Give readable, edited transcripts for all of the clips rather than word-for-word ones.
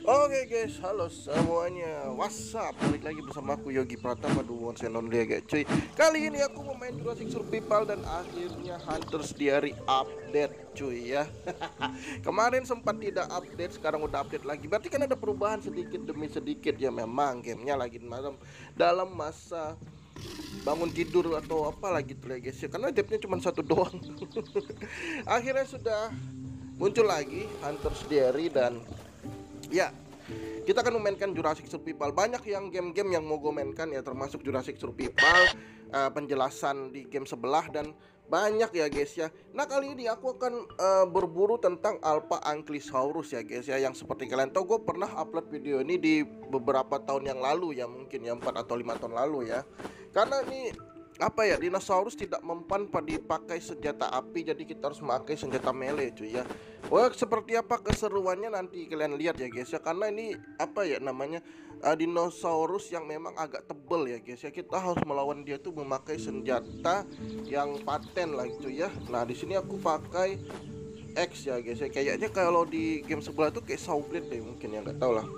Oke guys, halo semuanya. What's up? Balik lagi bersama aku Yogi Pratama di One and Only ya guys. Cuy, kali ini aku mau main Jurassic Survival dan akhirnya Hunters Diary update cuy ya. Kemarin sempat tidak update, sekarang udah update lagi. Berarti kan ada perubahan sedikit demi sedikit ya. Memang gamenya lagi dalam masa bangun tidur atau apa lagi tuh ya guys ya. Karena update-nya cuma satu doang. Akhirnya sudah muncul lagi Hunters Diary dan ya, kita akan memainkan Jurassic Survival. Banyak yang game-game yang mau gue mainkan ya, termasuk Jurassic Survival, penjelasan di game sebelah dan banyak ya guys ya. Nah kali ini aku akan berburu tentang Alpha Ankylosaurus ya guys ya. Yang seperti kalian tahu gue pernah upload video ini di beberapa tahun yang lalu ya, mungkin ya 4 atau 5 tahun lalu ya. Karena ini apa ya, dinosaurus tidak mempan pada dipakai senjata api, jadi kita harus memakai senjata melee cuy ya. Wah, seperti apa keseruannya nanti kalian lihat ya guys ya. Karena ini apa ya namanya, dinosaurus yang memang agak tebel ya guys ya. Kita harus melawan dia tuh memakai senjata yang paten lah cuy ya. Nah di sini aku pakai X ya guys ya. Kayaknya kalau di game sebelah tuh kayak Sawblade deh mungkin ya, nggak tahu lah.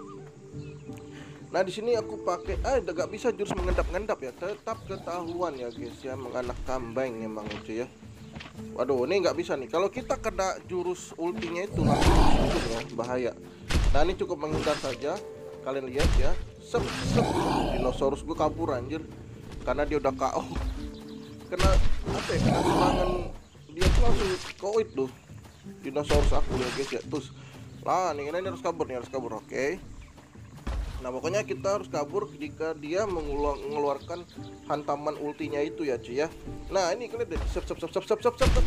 Nah di sini aku pakai udah gak bisa jurus mengendap-endap ya, tetap ketahuan ya guys ya, menganak kambing emang itu ya. Waduh, ini nggak bisa nih. Kalau kita kena jurus ultinya itu langsung ya, bahaya. Nah ini cukup menghindar saja. Kalian lihat ya, sep sep, dinosaurus gue kabur anjir, karena dia udah KO. Kena apa ya, kena serangan dia tuh langsung koit tuh dinosaurus aku ya guys ya. Terus lah nih, ini harus kabur nih, harus kabur. Oke. Nah pokoknya kita harus kabur jika dia mengeluarkan hantaman ultinya itu ya cuy ya. Nah ini kalian deh, sep sep sep sep sep sep sep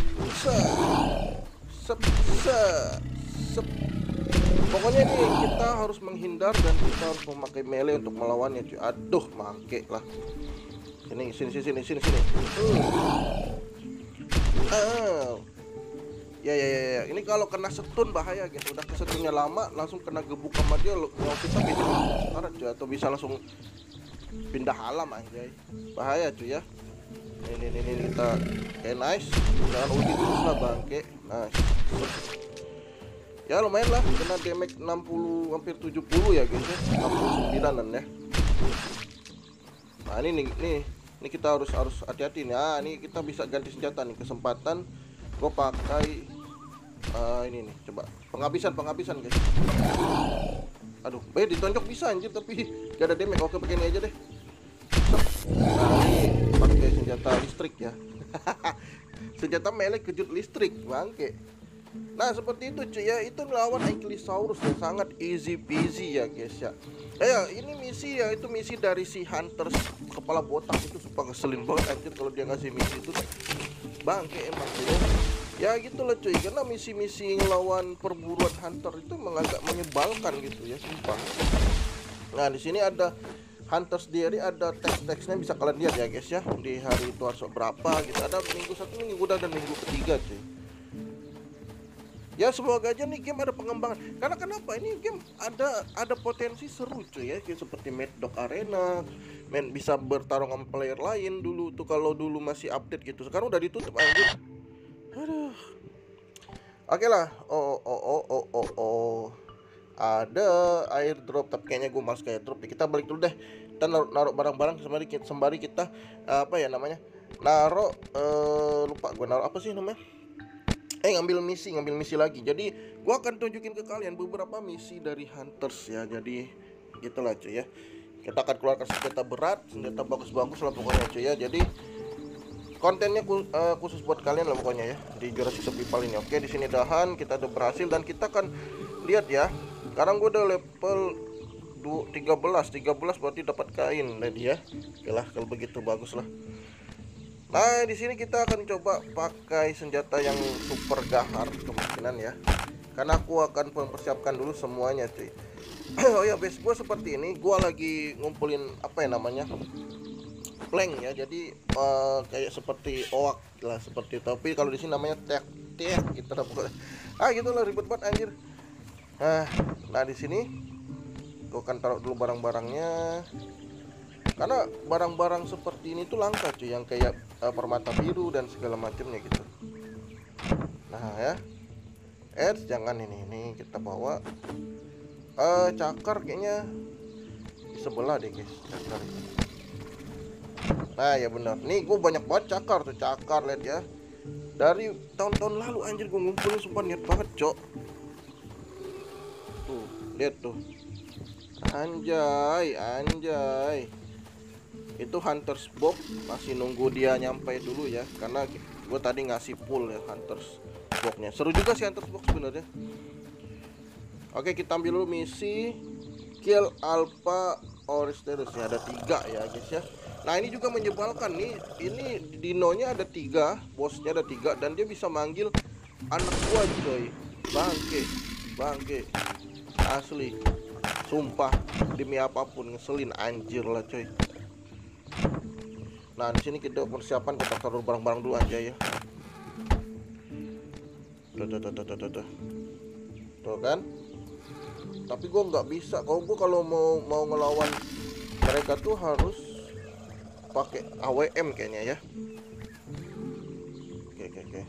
sep sep. Pokoknya ini kita harus menghindar dan kita harus memakai melee untuk melawannya cuy. Aduh, make lah. Sini sini sini sini sini. Ya. Ini kalau kena setun bahaya guys. Udah kesetunnya lama, langsung kena gebuk sama dia, nyawa kita bisa sekarat cuy, atau bisa langsung pindah alam anjay. Bahaya cuy ya. Ini kita nice. Jangan ulti terus lah bangke. Nice. Ya lumayan lah, kena damage 60 hampir 70 ya guys ya. 69an ya. Nah ini kita harus hati-hati nih. Ini kita bisa ganti senjata nih, kesempatan. Gue pakai ini nih, coba penghabisan guys. Aduh, ditonjok bisa anjir tapi gak ada damage. Oke, pakai ini aja deh. Nah ini pakai senjata listrik ya. Senjata melee kejut listrik bangke. Nah seperti itu cuy ya, itu melawan Ankylosaurus ya, sangat easy peasy ya guys ya. Ini misi ya, itu misi dari si Hunters kepala botak itu, sumpah ngeselin banget anjir kalau dia ngasih misi itu. Bangke emang tuh ya gitu loh cuy, karena misi-misi ngelawan perburuan hunter itu emang agak menyebalkan gitu ya, sumpah. Nah di sini ada Hunters Diary, ada teks-teksnya bisa kalian lihat ya guys ya, di hari itu harus berapa gitu. Ada minggu 1, minggu udah, dan minggu ketiga cuy. Ya semoga aja nih game ada pengembangan. Karena kenapa, ini game ada potensi seru cuy ya, kayak seperti Mad Dog Arena, bisa bertarung sama player lain dulu tuh, kalau dulu masih update gitu. Sekarang udah ditutup anjir. Aduh. Oke lah. Ada airdrop, tapi kayaknya gue males kayak airdrop. Kita balik dulu deh. Kita naruh barang-barang sembari kita apa ya namanya? Naruh lupa gue naruh apa sih namanya? Ngambil misi lagi. Jadi gue akan tunjukin ke kalian beberapa misi dari Hunters ya. Jadi gitulah cuy ya. Kita akan keluarkan senjata berat, senjata bagus-bagus lah pokoknya cuy ya. Jadi kontennya khusus buat kalian lah pokoknya ya di Jurassic Survival ini. Oke, di sini dahan kita udah berhasil dan kita akan lihat ya. Sekarang gue udah level 13 berarti dapat kain tadi ya. Oke lah kalau begitu, bagus lah. Nah di sini kita akan coba pakai senjata yang super gahar kemungkinan ya, karena aku akan mempersiapkan dulu semuanya cuy. Oh ya, base gue seperti ini. Gue lagi ngumpulin apa ya namanya, plank ya, jadi kayak seperti oak lah, seperti itu. Tapi kalau di sini namanya tek gitu lah pokoknya. Gitulah, ribet banget anjir. Nah di sini gue akan taruh dulu barang-barangnya, karena barang-barang seperti ini tuh langka cuy, yang kayak permata biru dan segala macamnya gitu. Nah ya, jangan ini kita bawa. Cakar kayaknya di sebelah deh guys, cakar. Nah ya benar, nih gue banyak banget cakar tuh, cakar lihat ya. Dari tahun-tahun lalu anjir gue ngumpulin, sumpah niat banget cok. Tuh lihat tuh, anjay anjay. Itu Hunters Box, masih nunggu dia nyampe dulu ya, karena gue tadi ngasih full ya Hunters Boxnya. Seru juga sih Hunters Box sebenarnya. Oke, kita ambil dulu misi Kill Alpha Oristeros ya, ada 3 ya guys ya. Nah ini juga menyebalkan nih, ini dinonya ada 3, bosnya ada 3, dan dia bisa manggil anak gua coy. Bangke, bangke, asli, sumpah demi apapun ngeselin anjir lah coy. Nah di sini kita persiapan, kita taruh barang-barang dulu aja ya. Tuh kan. Tapi gue nggak bisa, kalau mau ngelawan mereka tuh harus pakai AWM kayaknya ya. Oke.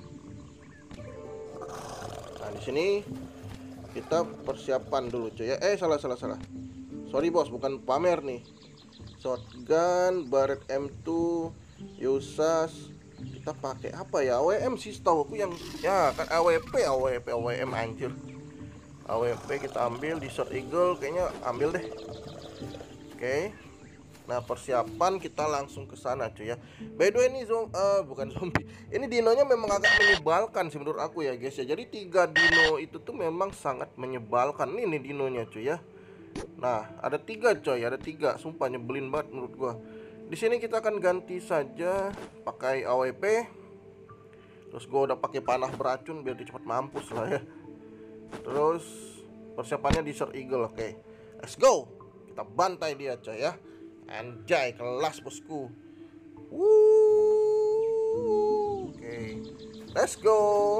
Nah di sini kita persiapan dulu cuy ya. Salah. Sorry bos, bukan pamer nih. Shotgun, Barrett M2, Yusas. Kita pakai apa ya? AWM sih setahu aku yang ya kan, AWM anjir. AWP kita ambil, Desert Eagle kayaknya ambil deh. Oke. Nah persiapan kita langsung ke sana cuy ya. By the way ini bukan zombie. Ini dinonya memang agak menyebalkan sih menurut aku ya guys ya. Jadi 3 dino itu tuh memang sangat menyebalkan. Ini dinonya cuy ya. Nah ada 3 coy, ada 3. Sumpah nyebelin banget menurut gua. Di sini kita akan ganti saja pakai AWP. Terus gua udah pakai panah beracun biar dia cepat mampus lah ya. Terus persiapannya Desert Eagle. Oke, let's go. Kita bantai dia coy ya. Anjay, kelas bosku. Oke, let's go.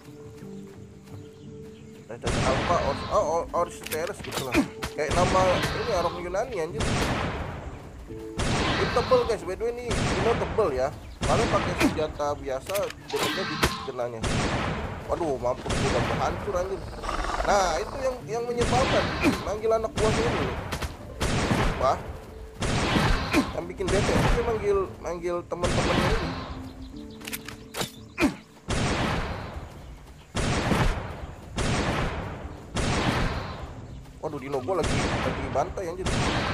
Alpha Oristeros gitu lah. Kayak nama ini orang Yunani anjir. Ini tebel guys, by the way ini tebel ya. Kalian pakai senjata biasa, damage-nya dikit kenanya. Waduh, mampus udah hancur anjir. Nah, itu yang menyebalkan. Manggil anak buahnya ini. Wah. Yang bikin bete dia manggil teman-temannya ini. Waduh, dino gua lagi bantai anjir.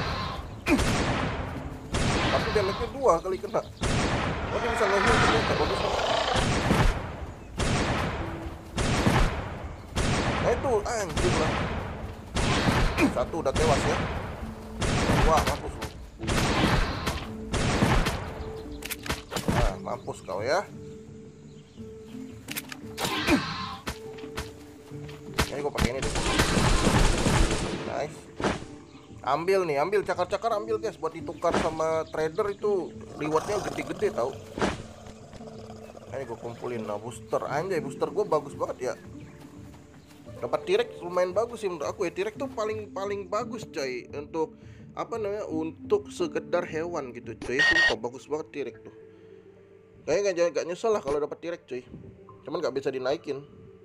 Tapi damage-nya 2 kali kena. Oh, dia bisa nge-heal ternyata, bagus. Nah itu anjir lah. 1 udah tewas ya. Wah mampus lu. Nah mampus kau ya. Ini gue pakai ini deh. Nice. Ambil cakar-cakar ambil guys, buat ditukar sama trader itu rewardnya gede-gede tau. Ini gue kumpulin. Nah booster, anjay booster gue bagus banget ya. Dapat T-Rex lumayan bagus sih menurut aku ya. T-Rex tuh paling bagus coy untuk apa namanya, untuk sekedar hewan gitu coy. Sumpah bagus banget T-Rex tuh. Kayaknya gak nyesel lah kalau dapat T-Rex coy. Cuman gak bisa dinaikin.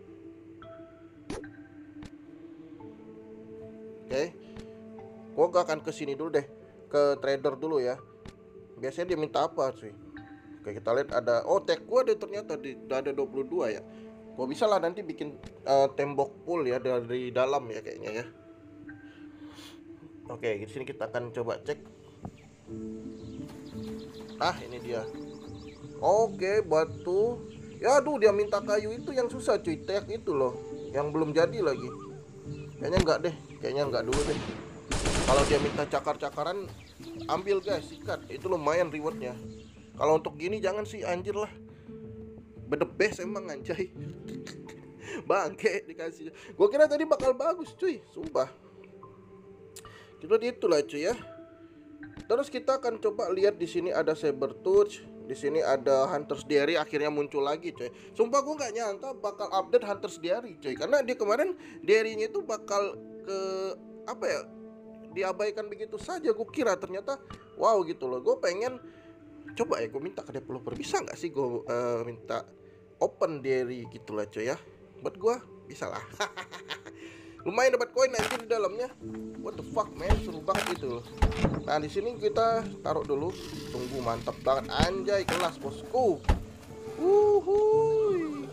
Oke. Gua gak akan kesini dulu deh, ke trader dulu ya. Biasanya dia minta apa cuy. Oke kita lihat ada, tag gua ada ternyata udah ada 22 ya. Gua bisa lah nanti bikin tembok pool ya dari dalam ya kayaknya ya. Oke, di sini kita akan coba cek. Ah, ini dia. Oke, batu. Ya aduh, dia minta kayu itu yang susah cuy, tag itu loh, yang belum jadi lagi. Kayaknya enggak deh, kayaknya enggak dulu deh. Kalau dia minta cakar-cakaran, ambil guys, sikat. Itu lumayan rewardnya. Kalau untuk gini jangan sih anjir lah. The best emang anjay. Bangke dikasih. Gua kira tadi bakal bagus cuy, sumpah. Kita itulah cuy ya. Terus kita akan coba lihat di sini ada Sabertooth, di sini ada Hunter's Diary akhirnya muncul lagi cuy. Sumpah gua nggak nyangka bakal update Hunter's Diary cuy, karena dia kemarin diary-nya itu bakal ke apa ya? Diabaikan begitu saja. Gue kira ternyata wow gitu loh. Gue pengen coba ya, gue minta ke developer bisa nggak sih gue minta open diary gitu lah cuy ya. Buat gue bisa lah. Lumayan dapat koin anjir di dalamnya. What the fuck man, seru banget itu loh. Nah di sini kita taruh dulu. Tunggu, mantap banget anjay, kelas bosku. Wuhui.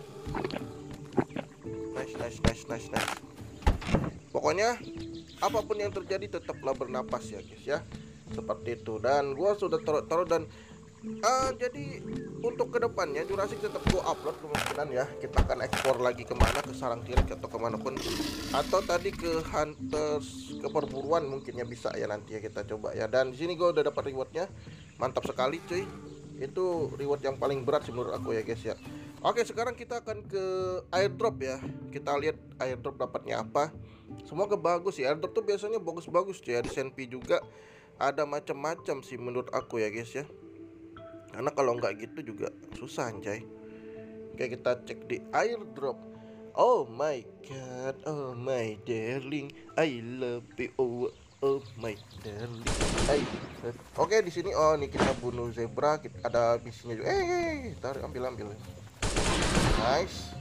Nice. Pokoknya apapun yang terjadi tetaplah bernapas ya guys ya. Seperti itu. Dan gua sudah taruh dan jadi untuk kedepannya Jurassic tetap gua upload kemungkinan ya. Kita akan ekspor lagi kemana, ke sarang T-Rex atau kemanapun, atau tadi ke hunters, ke perburuan mungkin ya, bisa ya nanti ya kita coba ya. Dan di sini gua udah dapat rewardnya, mantap sekali cuy. Itu reward yang paling berat sih menurut aku ya guys ya. Oke, sekarang kita akan ke airdrop ya. Kita lihat airdrop dapatnya apa. Semoga bagus ya. Airdrop tuh biasanya bagus-bagus cuy. Ada senpi juga, ada macam-macam sih menurut aku ya guys ya. Karena kalau nggak gitu juga susah anjay. Oke, kita cek di airdrop. Oh my god, oh my darling, I love you. Oh my darling, Oke, di sini oh nih kita bunuh zebra, ada misinya juga. Tarik, ambil. Nice.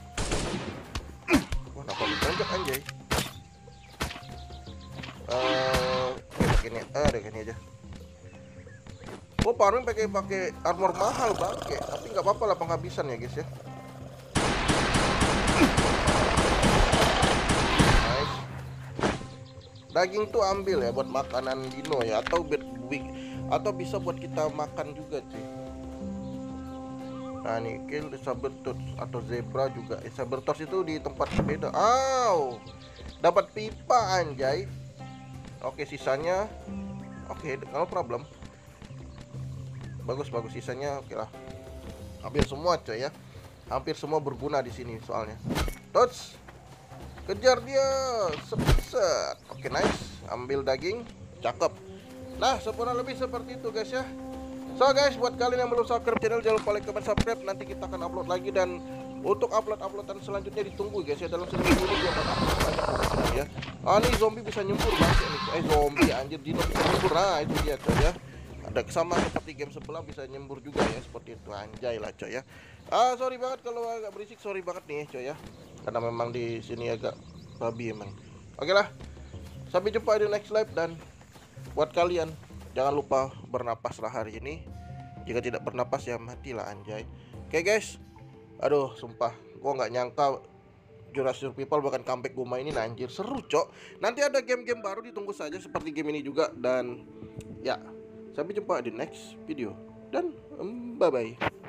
Wah, kenapa ditonjok anjay? Kayak gini aja. Oh, farming pakai armor mahal bangke, tapi nggak apa-apa lah, penghabisan ya guys ya. Nice. Daging tuh ambil ya buat makanan dino ya, atau atau bisa buat kita makan juga cuy. Nah nih, kill Sabertooth atau zebra juga. Sabertooth itu di tempat beda. Dapat pipa anjay. Oke, sisanya oke, no problem. Bagus, sisanya oke lah. Hampir semua coy ya. Hampir semua berguna di sini soalnya. Tots. Kejar dia. Set. Oke, nice. Ambil daging. Cakep. Nah, sempurna lebih seperti itu guys ya. So guys, buat kalian yang belum subscribe channel, jangan lupa like, comment, subscribe. Nanti kita akan upload lagi, dan untuk uploadan selanjutnya ditunggu guys ya. Dalam seminggu ini gua bakal banyak ya. Nih zombie bisa nyembur banget nih. Zombie anjir, dino bisa nyembur. Nah, itu dia coy ya. Ada sama seperti game sebelah, bisa nyembur juga ya, seperti itu anjay lah coy ya. Sorry banget kalau agak berisik, sorry banget nih coy ya. Karena memang di sini agak babi emang. Oke lah. Sampai jumpa di next live, dan buat kalian jangan lupa bernapaslah hari ini. Jika tidak bernapas ya matilah anjay. Oke guys. Aduh, sumpah gua nggak nyangka Jurassic People bahkan comeback gue mainin anjir, seru cok. Nanti ada game-game baru, ditunggu saja seperti game ini juga. Dan ya, sampai jumpa di next video, dan bye bye.